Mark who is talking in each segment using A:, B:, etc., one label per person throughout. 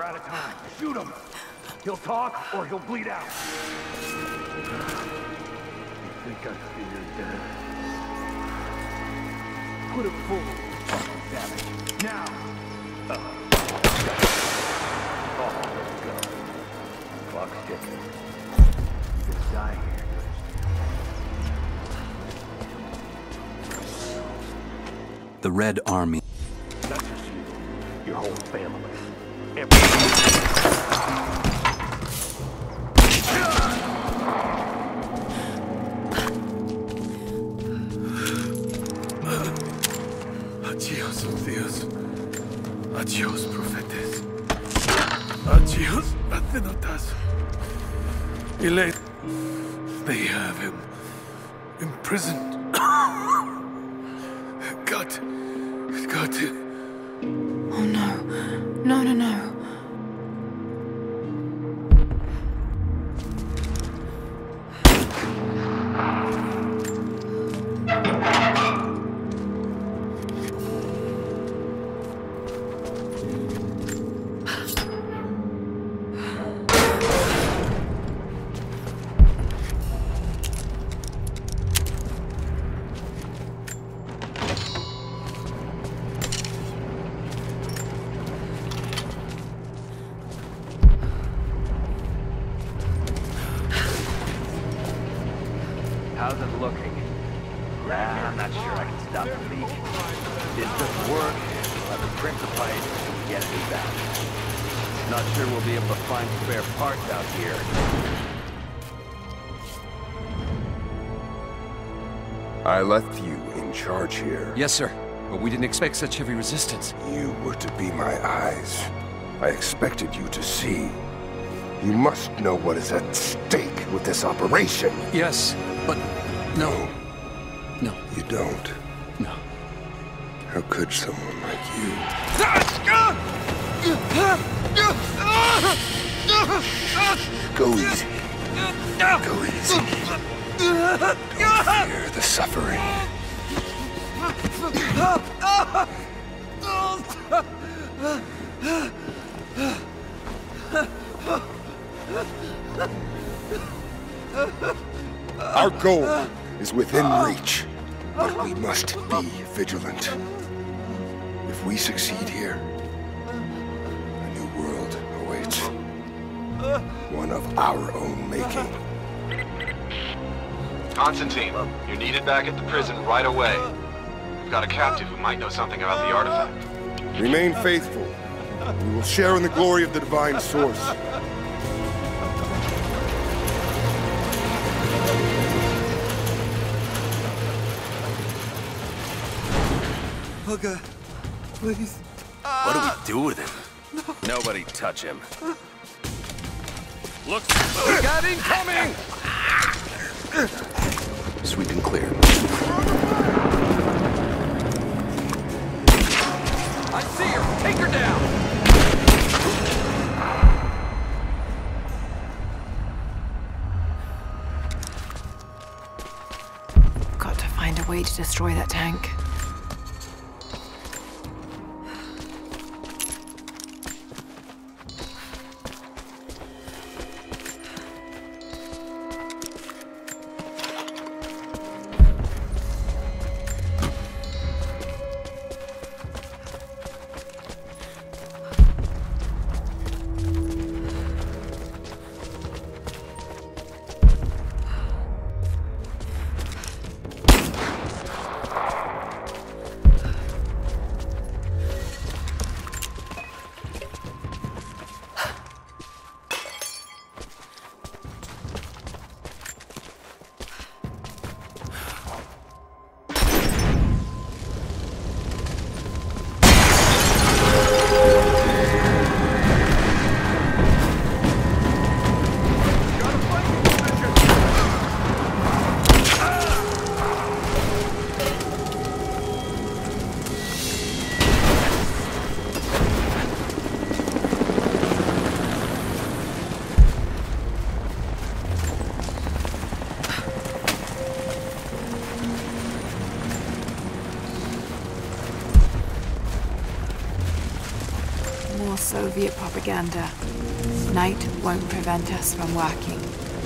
A: out of time. Shoot him. He'll talk or he'll bleed out. You think I fear death? Put him forward. Damn it. Now. Oh, let's go. Clock's ticking. You're gonna die here.
B: The Red Army.
A: Not just you. Your whole family. Everything.
C: Adiós, Dios. Adiós, profetes. Adiós, sacerdotes. They have him imprisoned. Got to.
D: Oh no. No, no, no.
A: How's it looking? I'm not sure I can stop the leak. It doesn't work. We'll have to print the pipe and get it back. Not sure we'll be able to find spare parts out here.
E: I left you in charge here.
B: Yes, sir. But we didn't expect such heavy resistance.
E: You were to be my eyes. I expected you to see. You must know what is at stake with this operation.
B: Yes, but no. No.
E: You don't.
B: No.
E: How could someone like you? Go easy. Go easy. Don't fear the suffering. Our goal is within reach, but we must be vigilant. If we succeed here, a new world awaits. One of our own making.
F: Constantine, you're needed back at the prison right away. We've got a captive who might know something about the artifact.
E: Remain faithful. We will share in the glory of the divine source.
C: Olga, please.
B: What do we do with him? No. Nobody touch him.
C: Look, we got incoming!
B: Sweep and clear.
C: I see her! Take her down!
D: Got to find a way to destroy that tank. Soviet propaganda. Night won't prevent us from working.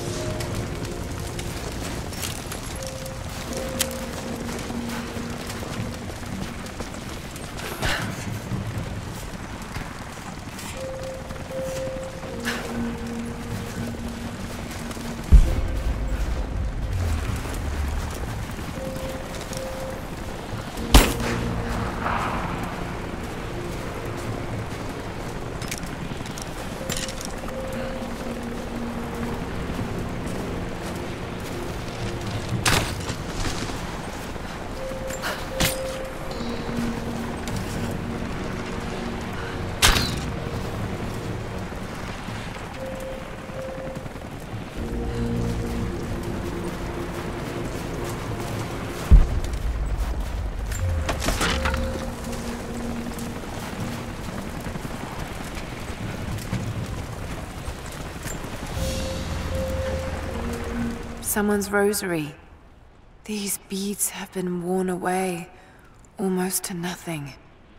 D: Someone's rosary. These beads have been worn away, almost to nothing.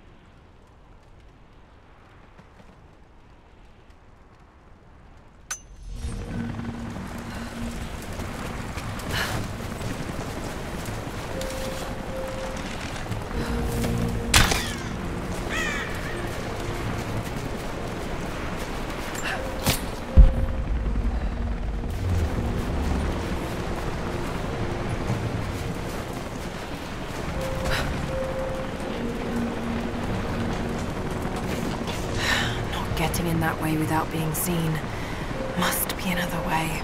D: Getting in that way without being seen. Must be another way.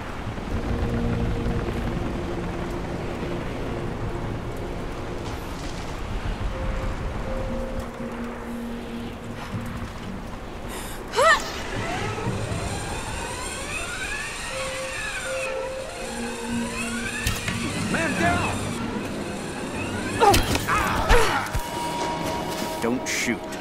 C: Man down!
B: Don't shoot.